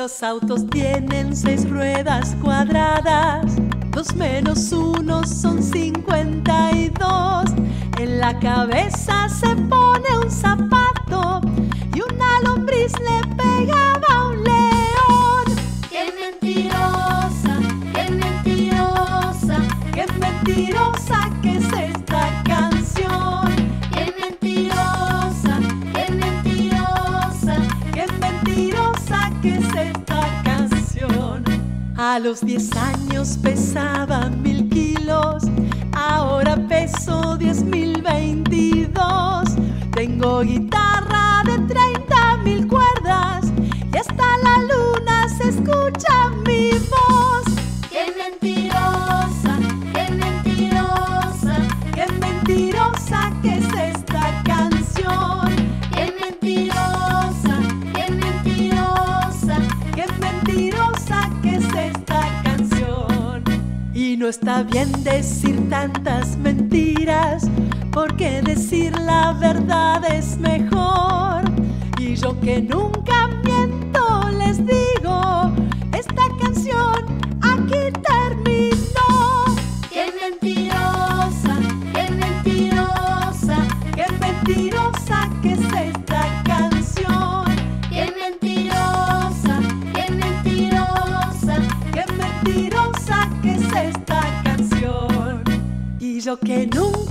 Los autos tienen 6 ruedas cuadradas, 2 menos 1 son 52. En la cabeza se pone un zapato y una lombriz le pegaba a un león. ¡Qué mentirosa, qué mentirosa! ¡Qué mentirosa que es esta canción! ¡Qué mentirosa, qué mentirosa! ¡Qué mentirosa que es esta canción! A los 10 años pesaba 1000 kilos, ahora peso 10.022. Tengo guitarra de 30.000 cuerdas y hasta la luna se escucha mi voz. ¡Qué mentirosa, qué mentirosa! ¡Qué mentirosa que es esta canción! ¡Qué mentirosa, qué mentirosa! ¡Qué mentirosa que es esta canción! Y no está bien decir tantas mentiras, porque decir la verdad es mejor. Y yo que nunca miento les digo, esta canción aquí terminó. ¡Qué mentirosa, qué mentirosa! ¡Qué mentirosa que es esta canción! ¡Qué mentirosa, qué mentirosa! ¡Qué mentirosa que es esta canción! Y yo que nunca